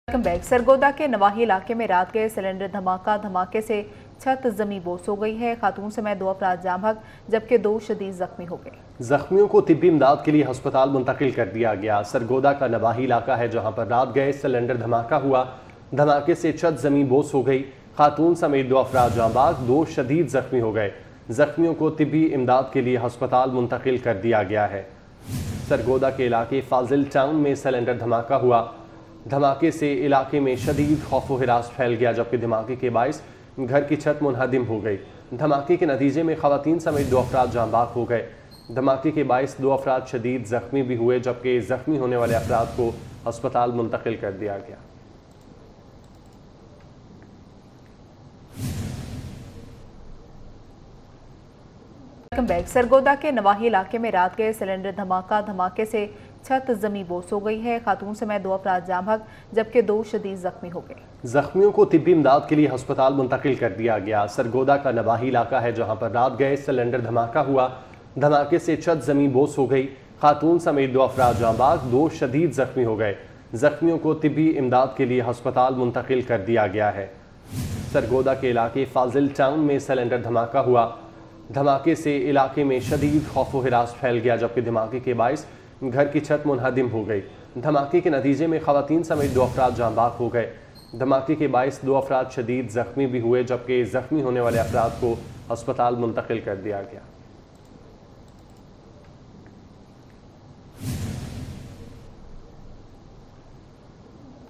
Welcome back. Sargodha के नवाही इलाके में रात गए सिलेंडर धमाके से छत जमी बोस हो गई है। खातून समेत 2 अफराद जाँ बहक जबकि 2 शदीद जख्मी हो गए। जख्मियों को तिब्बी इमदाद के लिए अस्पताल मुंतकिल कर दिया गया। सरगोदा का नवाही इलाका है जहां पर रात गए सिलेंडर धमाका हुआ। धमाके से छत जमी बोस हो गई। खातून समेत 2 अफराद जाँ बहक, 2 शदीद जख्मी हो गए। जख्मियों को तिब्बी इमदाद के लिए अस्पताल मुंतकिल कर दिया गया है। सरगोदा के इलाके फाजिल टाउन में सिलेंडर धमाका हुआ। धमाके से इलाके में शदीद खौफ व हिरास फैल गया, जबकि धमाके के बाइस घर की छत मुनहदिम हो गई। धमाके के नतीजे में खवातीन समेत 2 अफराद जाँ बहक हो गए। धमाके के बाइस 2 अफराद शदीद जख्मी भी हुए, जबकि जख्मी होने वाले अफराद को अस्पताल मुंतकिल कर दिया गया। Welcome back. सरगोदा के नवाही इलाके में रात गए सिलेंडर धमाके से छत जमी बोस हो गई है। खातून समेत 2 अफराद जाँ बहक जबकि 2 शदीद जख्मी हो गए। जख्मियों को तिब्बी इमदाद के लिए अस्पताल मुंतकिल कर दिया गया। सरगोदा का नवाही इलाका है जहां पर रात गए सिलेंडर धमाका हुआ। धमाके से छत जमी बोस हो गई। खातून समेत 2 अफराद जाँ बहक, 2 शदीद जख्मी हो गए। जख्मियों को तिब्बी इमदाद के लिए अस्पताल मुंतकिल कर दिया गया है। सरगोदा के इलाके फाजिल टाउन में सिलेंडर धमाका हुआ। धमाके से इलाके में शदीद खौफ व हिरास फैल गया, जबकि धमाके के बाइस घर की छत मुनहदिम हो गई। धमाके के नतीजे में खवातीन समेत 2 अफराद जाँ बहक हो गए। धमाके के बाइस 2 अफराद शदीद जख्मी भी हुए, जबकि जख्मी होने वाले अफराद को अस्पताल मुंतकिल कर दिया गया।